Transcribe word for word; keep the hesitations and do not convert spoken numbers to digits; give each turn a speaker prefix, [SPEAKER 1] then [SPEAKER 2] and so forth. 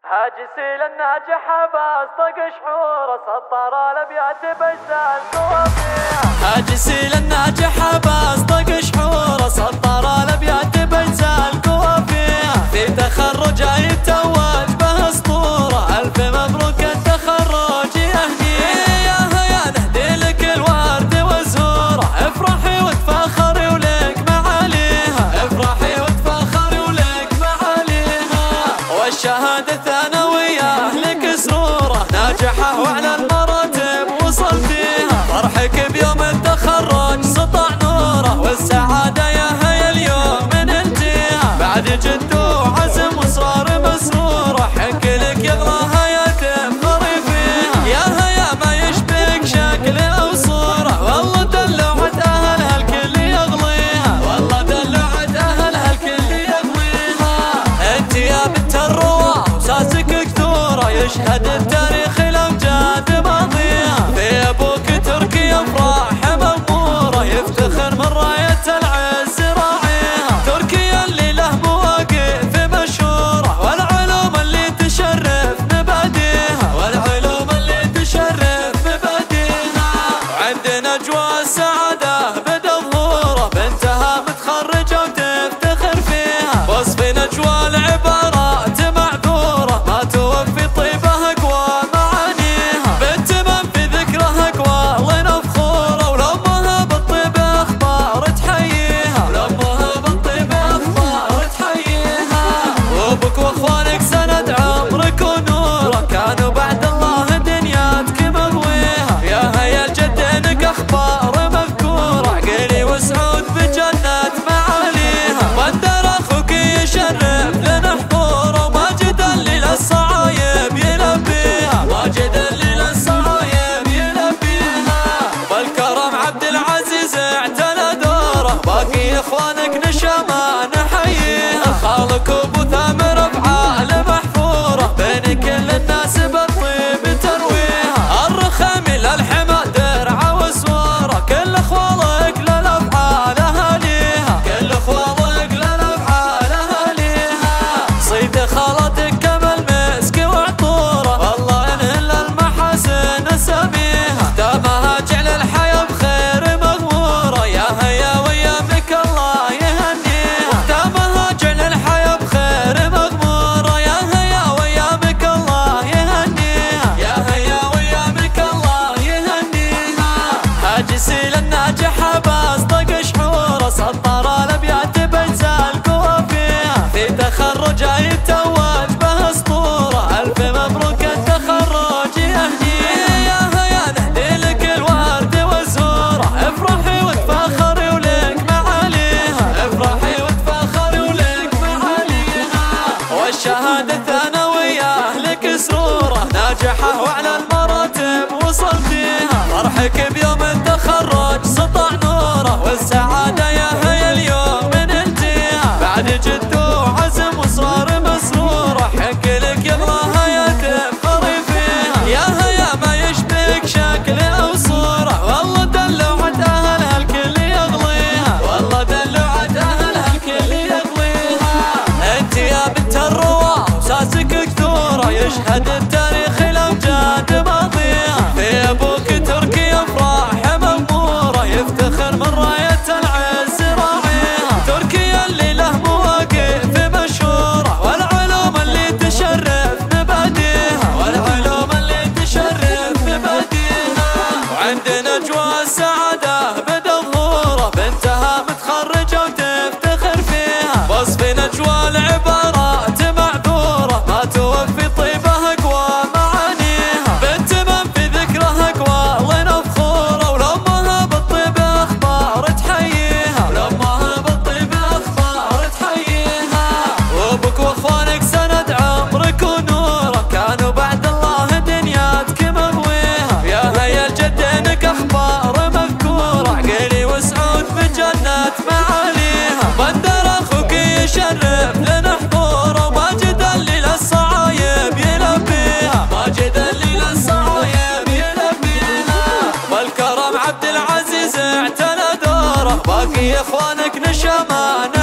[SPEAKER 1] هاجسي للناجح باص طق شعوره سطر الابيات بجزال قوافيه. هاجسي للناجح باص طق شعوره سطر الابيات بجزال قوافيه. في تخرج يتوج به اسطوره الف مبروك التخرج يهني. يا هيا نهدي لك الورد والزهوره افرحي وتفاخري ولك معاليها. افرحي وتفاخري ولك معاليها. والشهاده ثانويه لك سروره ناجحه وعلى المراتب وصل فيها. فرحك بيوم التخرج سطع نوره والسعاده يا هيا اليوم ننتهيها. بعد جد وعزم واصرار مسروره حق لك يغلى هيا تفخري فيها. يا هيا ما يشبهك شكل او صوره والله دلعت اهلها الكل يغليها. والله دلعت اهلها الكل يغليها. انت يا بنت الرواه وساسك كثوره يشهد التاريخ الامجاد ماضيها. في ابوك تركي افراح مغموره يفتخر من رايه العز راعيها. تركيا اللي له مواقف مشهوره والعلوم اللي تشرف مباديها. والعلوم اللي تشرف مباديها. وعندنا اجواء السعاده بدا ظهوره بنتها متخرجه وتفتخر فيها. وصفين اجواء العبارات معذوره ما توفي طيبها اقوى معانيها. بنت من في ذكرها اقوى لنا فخوره ولامها بالطيب اخبار تحييها. ولامها بالطيب اخبار تحييها. وابوك واخوانك سند عمرك ونوره كانوا بعد الله دنياتك مغويها. يا هيا الجدينك اخبار مذكوره عقيلي وسعود بجنات معاليها. بندر اخوك يشرف لنا حضوره وماجد اللي للصعايب يلبيها. ماجد اللي للصعايب يلبيها. والكرم عبد العزيز اعتنى دوره باقي اخوانك نشامه نحييها. خالك ابو ثامر افعال محفوره بين كل الناس بالطيب ترويها. الرخم للحمى درعه وسواره كل اخوالك للافعال اهاليها. كل اخوالك للافعال اهاليها. صيد خالتك كما المسك وعطوره والله انهل المحاسن سميها. ختامها جعل الحياه بخير مغموره يا هيا ويامك الله يهنيها. ختامها جعل الحياه بخير مغموره يا هيا ويامك الله يهنيها. يا هيا ويامك الله يهنيها. هاجسي للناجح باص طق شعوره سطر الابيات بجزال قوافيها. في تخرج يتوج به اسطوره الف مبروك التخرج يهني. يا هيا نهدي لك الورد والزهوره افرحي وتفاخري ولك معاليها. افرحي وتفاخري ولك معاليها. والشهاده ثانويه لك سروره ناجحه وعلى المراتب وصل فيها. فرحك بيوم التخرج سطع نوره والسعاده يا هيا اليوم ننتهيها. بعد جد وعزم واصرار مسروره حق لك يغلى هيا تفخري فيها. يا هيا ما يشبهك شكل او صوره والله دلعت اهلها الكل يغليها. والله دلعت اهلها الكل يغليها. انت يا بنت الرواه وساسك كثوره يشهد التاريخ الامجاد ماضيها. في ابوك تركي افراح مغموره يفتخر من رايه العز راعيها. تركيا اللي له مواقف مشهوره والعلوم اللي تشرف مباديها. والعلوم اللي تشرف مباديها. وعندنا اجواء السعاده بدا ظهوره بنتها متخرجه وتفتخر فيها. وصفين اجواء العبارات معذوره ما توفي طيبها اقوى معانيها. بنت من في ذكرها اقوى لنا فخوره ولامها بالطيب اخبار تحييها. ولامها بالطيب اخبار تحييها. وابوك واخوانك سند عمرك ونوره كانوا بعد الله دنياتك مغويها. يا هيا الجدينك اخبار مذكوره عقيلي وسعود بجنات معاليها. بندر اخوك يشرف لنا حضوره وماجد اللي للصعايب يلبيها. ماجد اللي للصعايب يلبيها. والكرم عبد العزيز اعتنى دوره باقي اخوانك نشامه